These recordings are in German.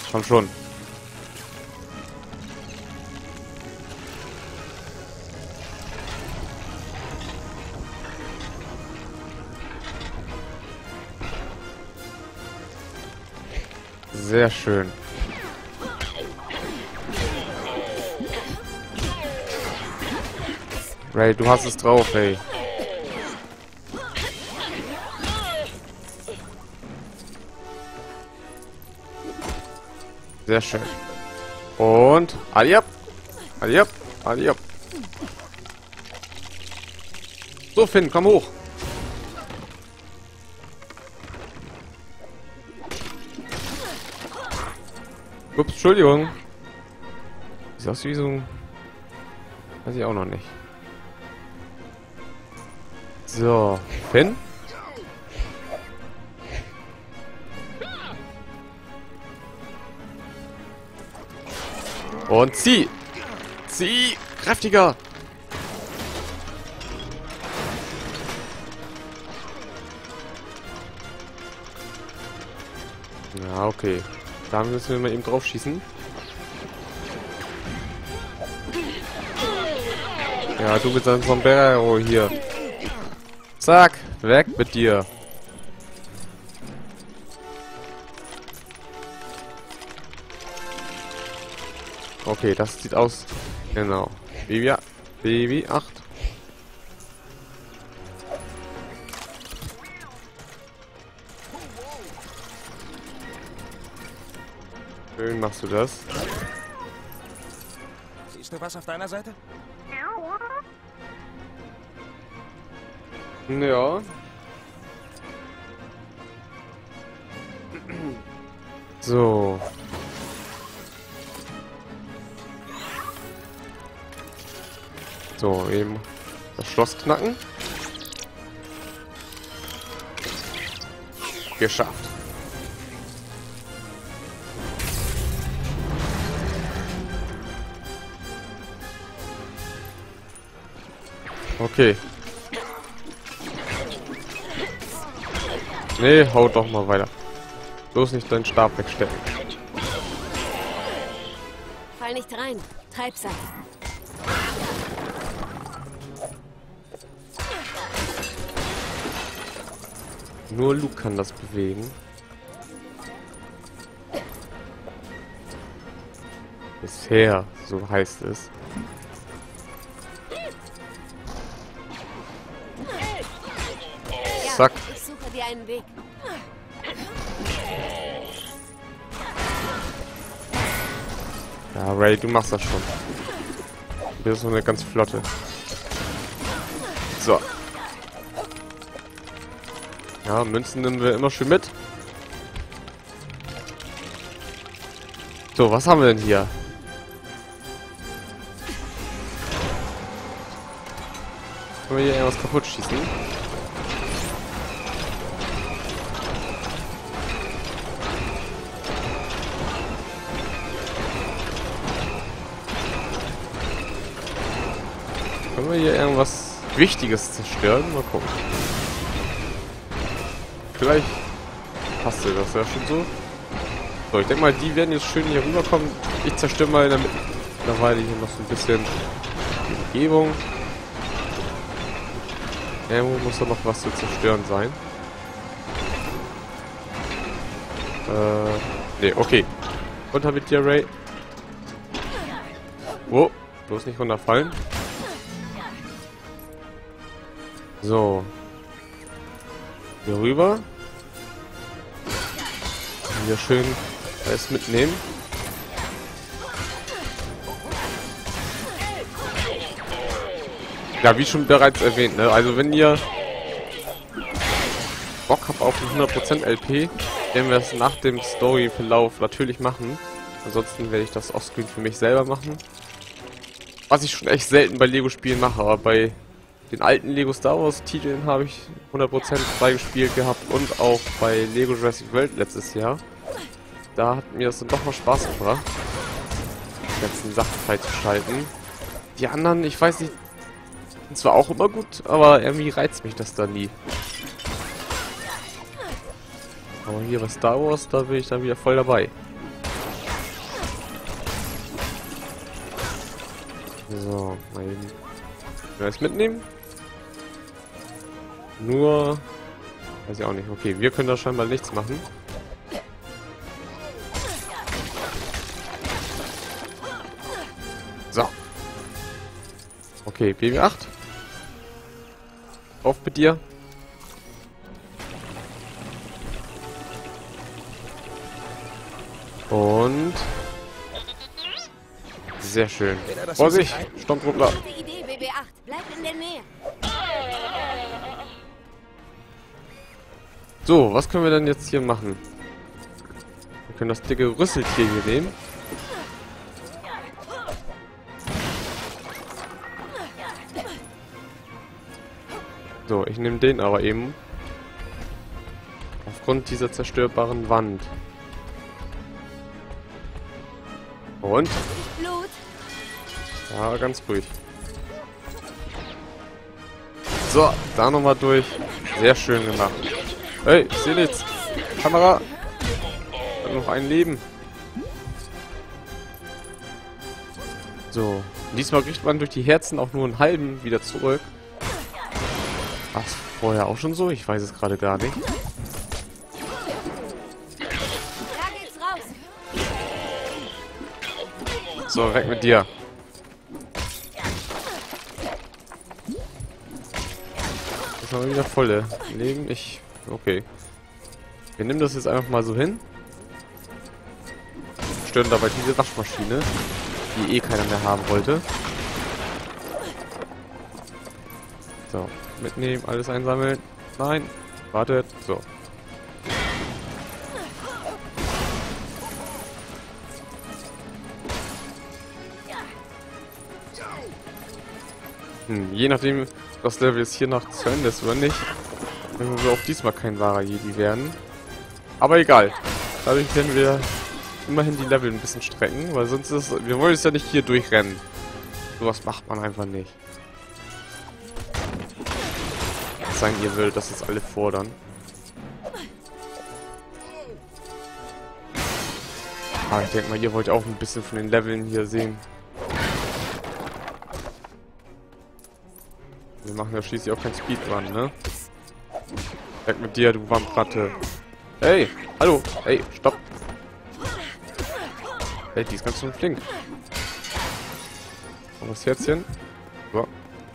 Komm schon. Sehr schön. Ray, du hast es drauf, ey. Sehr schön. Und Adiab. Adiab. Adiab. So, Finn, komm hoch. Ups, Entschuldigung. Sieht aus wie so ein... Weiß ich auch noch nicht. So, Finn. Und zieh! Zieh! Kräftiger! Ja, okay. Da müssen wir mal eben drauf schießen. Ja, du mit deinem Sombrero hier. Zack! Weg mit dir! Okay, das sieht aus. Genau. Baby 8. Schön machst du das. Siehst du was auf deiner Seite? Ja. So. So, eben das Schloss knacken. Geschafft. Okay. Nee, haut doch mal weiter. Bloß nicht deinen Stab wegstecken. Fall nicht rein. Treibsand. Nur Luke kann das bewegen. Bisher, so heißt es. Zack. Ich suche dir einen Weg. Ja, Ray, du machst das schon. Du bist so eine ganz flotte. So. Ja, Münzen nehmen wir immer schön mit. So, was haben wir denn hier? Können wir hier irgendwas kaputt schießen? Können wir hier irgendwas Wichtiges zerstören? Mal gucken. Vielleicht passt dir das ja schon so. So, ich denke mal, die werden jetzt schön hier rüberkommen. Ich zerstöre mal in der Mittlerweile hier noch so ein bisschen die Umgebung. Irgendwo muss da noch was zu zerstören sein. Ne, okay. Runter mit dir, Ray. Wo? Bloß nicht runterfallen. So. Hier rüber. Hier schön alles mitnehmen. Ja, wie schon bereits erwähnt, ne? Also wenn ihr Bock habt auf ein 100% LP, werden wir es nach dem Story-Verlauf natürlich machen. Ansonsten werde ich das offscreen für mich selber machen. Was ich schon echt selten bei Lego-Spielen mache, aber bei den alten Lego Star Wars Titeln habe ich 100% freigespielt gehabt und auch bei Lego Jurassic World letztes Jahr. Da hat mir das dann doch mal Spaß gebracht, die ganzen Sachen freizuschalten. Die anderen, ich weiß nicht, sind zwar auch immer gut, aber irgendwie reizt mich das da nie. Aber hier bei Star Wars, da bin ich dann wieder voll dabei. Können wir das mitnehmen? Nur... Weiß ich auch nicht. Okay, wir können da scheinbar nichts machen. So. Okay, BB8. Auf mit dir. Und... Sehr schön. Vorsicht! Sturmtruppler! Gute Idee, BB8. Bleib in der Nähe. So, was können wir denn jetzt hier machen? Wir können das dicke Rüsseltier hier nehmen. So, ich nehme den aber eben. Aufgrund dieser zerstörbaren Wand. Und? Blut. Ja, ganz ruhig. So, da nochmal durch. Sehr schön gemacht. Hey, ich sehe nichts. Kamera. Ich hab noch ein Leben. So. Diesmal kriegt man durch die Herzen auch nur einen halben wieder zurück. War es vorher auch schon so? Ich weiß es gerade gar nicht. Da geht's raus. So, weg mit dir. Das haben wir wieder volle Leben. Okay. Wir nehmen das jetzt einfach mal so hin. Stören dabei diese Waschmaschine, die eh keiner mehr haben wollte. So, mitnehmen, alles einsammeln. Nein, wartet. So. Je nachdem, das Level jetzt hier noch zu Ende ist oder nicht, wenn wir auch diesmal kein wahrer Jedi werden. Aber egal. Dadurch werden wir immerhin die Level ein bisschen strecken, weil sonst ist... Wir wollen es ja nicht hier durchrennen. Sowas macht man einfach nicht. Sein, ihr würdet das jetzt alle fordern. Aber ich denke mal, ihr wollt auch ein bisschen von den Leveln hier sehen. Wir machen ja schließlich auch kein Speedrun, ne? Weg mit dir, du Wampratte. Hey, hallo, hey, stopp. Hey, die ist ganz schön flink. Und das Herzchen. So.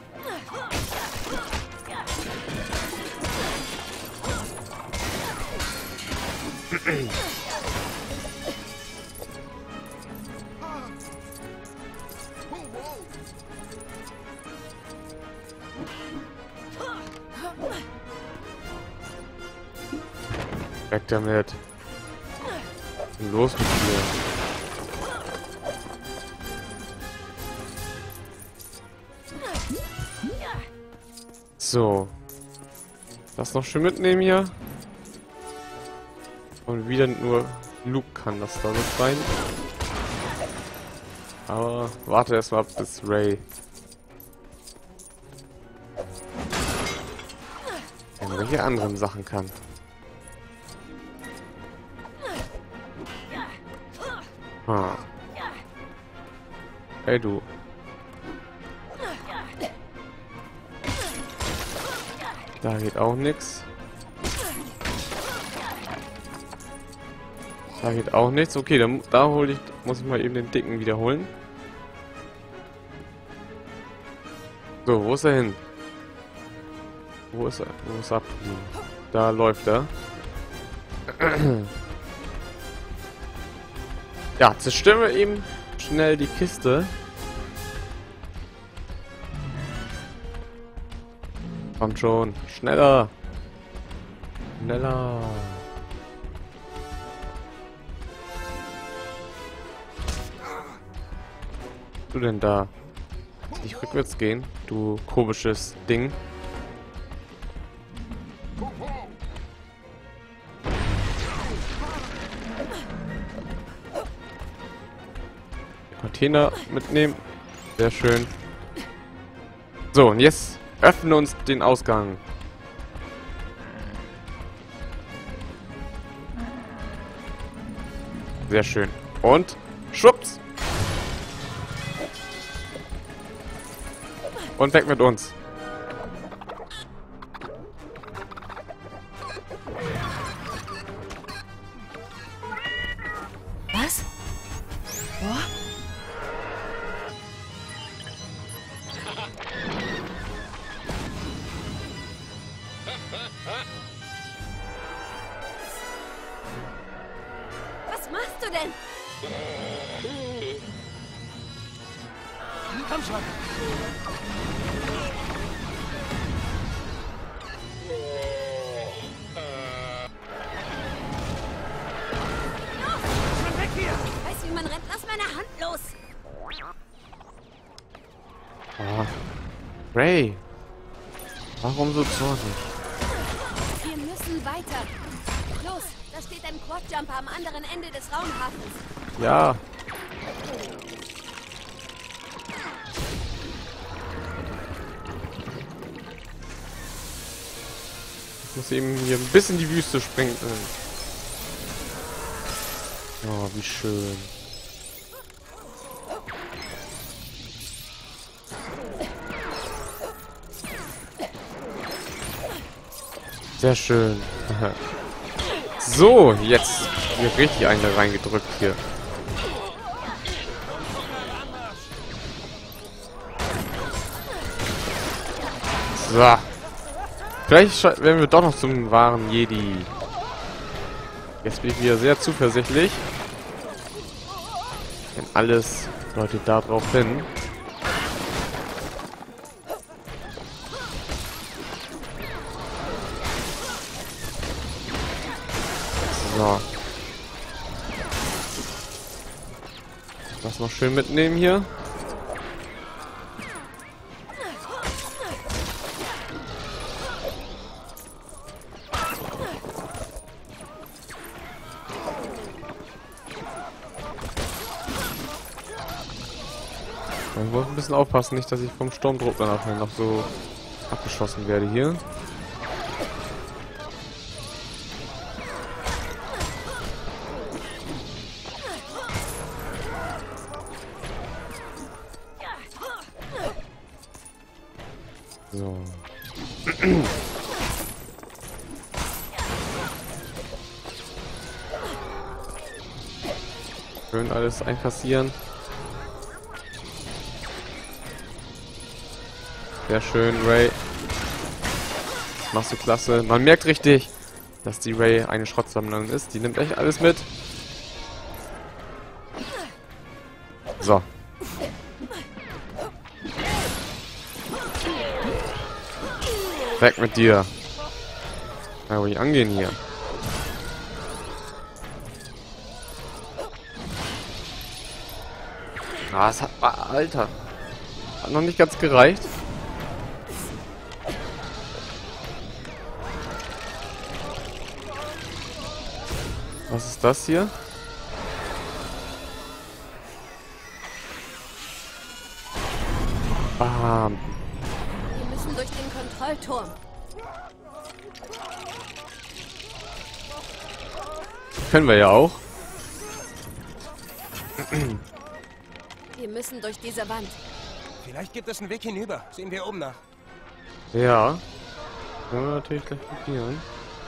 Weg damit. Und los mit dir. So. Das noch schön mitnehmen hier. Und wieder nur Luke kann das da so rein. Aber warte erstmal ab, bis Rey irgendwelche anderen Sachen kann. Ah. Hey du. Da geht auch nichts. Da geht auch nichts. Okay, da muss ich mal eben den Dicken wiederholen. So, wo ist er hin? Wo ist er? Wo ist er? Da läuft er. Ja, zerstören wir eben schnell die Kiste. Kommt schon. Schneller. Schneller. Was du denn da? Nicht rückwärts gehen, du komisches Ding. Container mitnehmen. Sehr schön. So, und jetzt öffnen uns den Ausgang. Sehr schön. Und schwupps. Und weg mit uns. Was? Oh? Was machst du denn? Komm schon. Schon weg hier. Weißt du, wie man rennt? Lass meine Hand los. Oh. Ray. Warum so zornig? Wir müssen weiter. Los, da steht ein Quadjumper am anderen Ende des Raumhafens. Ja. Ich muss eben hier ein bisschen in die Wüste springen. Oh, wie schön. Sehr schön. So, jetzt wird richtig eine reingedrückt hier. So. Vielleicht werden wir doch noch zum wahren Jedi. Jetzt bin ich wieder sehr zuversichtlich. Denn alles deutet darauf hin. So. Das noch schön mitnehmen hier. Ich muss ein bisschen aufpassen, nicht, dass ich vom Sturmdruck dann nachher noch so abgeschossen werde hier. So. Schön alles einkassieren. Sehr schön, Ray. Das machst du klasse. Man merkt richtig, dass die Ray eine Schrottsammlerin ist. Die nimmt echt alles mit. So. Weg mit dir. Na, wo ich angehen hier. Ah, es hat... Alter. Hat noch nicht ganz gereicht. Was ist das hier? Bam. Wir müssen durch den Kontrollturm. Können wir ja auch. Wir müssen durch diese Wand. Vielleicht gibt es einen Weg hinüber. Sehen wir oben nach. Ja. Können wir natürlich gleich probieren.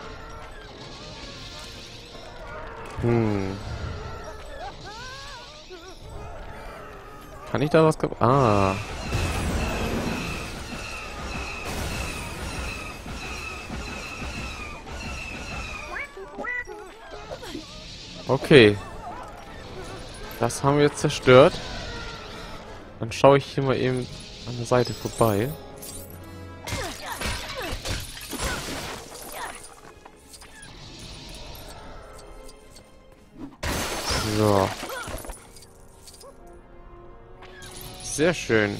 Kann ich da was... Ah. Okay. Das haben wir jetzt zerstört. Dann schaue ich hier mal eben an der Seite vorbei. So. Sehr schön.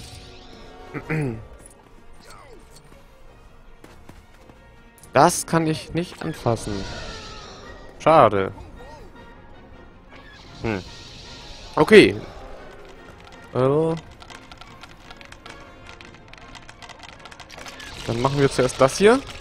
Das kann ich nicht anfassen. Schade. Okay. Dann machen wir zuerst das hier.